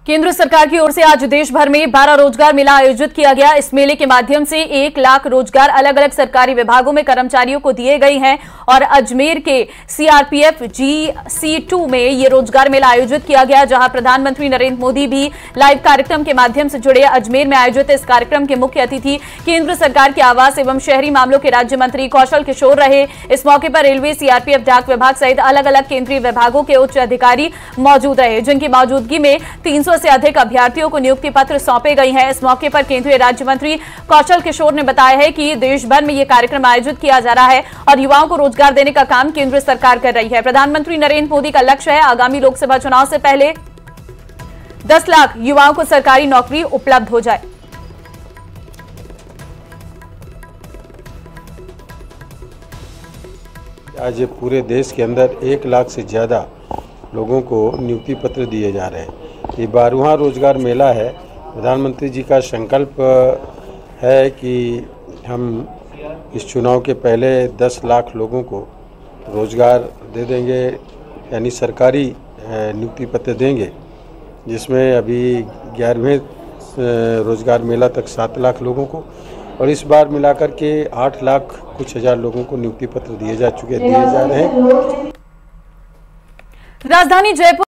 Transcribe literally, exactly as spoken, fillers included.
केंद्र सरकार की ओर से आज देश भर में बारह रोजगार मेला आयोजित किया गया। इस मेले के माध्यम से एक लाख रोजगार अलग अलग सरकारी विभागों में कर्मचारियों को दिए गए हैं और अजमेर के सीआरपीएफ जी सी टू में ये रोजगार मेला आयोजित किया गया, जहां प्रधानमंत्री नरेंद्र मोदी भी लाइव कार्यक्रम के माध्यम से जुड़े। अजमेर में आयोजित इस कार्यक्रम के मुख्य अतिथि केंद्र सरकार के आवास एवं शहरी मामलों के राज्य मंत्री कौशल किशोर रहे। इस मौके पर रेलवे, सीआरपीएफ, डाक विभाग सहित अलग अलग केंद्रीय विभागों के उच्च अधिकारी मौजूद रहे, जिनकी मौजूदगी में तीन से अधिक अभ्यर्थियों को नियुक्ति पत्र सौंपे गए हैं। इस मौके पर केंद्रीय राज्य मंत्री कौशल किशोर ने बताया है कि देश भर में यह कार्यक्रम आयोजित किया जा रहा है और युवाओं को रोजगार देने का काम केंद्र सरकार कर रही है। प्रधानमंत्री नरेंद्र मोदी का लक्ष्य है आगामी लोकसभा चुनाव से पहले दस लाख युवाओं को सरकारी नौकरी उपलब्ध हो जाए। आज पूरे देश के अंदर एक लाख से ज़्यादा लोगों को नियुक्ति पत्र दिए जा रहे हैं। ये बारहवां रोजगार मेला है। प्रधानमंत्री जी का संकल्प है कि हम इस चुनाव के पहले दस लाख लोगों को रोजगार दे देंगे, यानी सरकारी नियुक्ति पत्र देंगे, जिसमें अभी ग्यारहवें रोजगार मेला तक सात लाख लोगों को और इस बार मिलाकर के आठ लाख कुछ हजार लोगों को नियुक्ति पत्र दिए जा चुके दिए जा रहे हैं। राजधानी जयपुर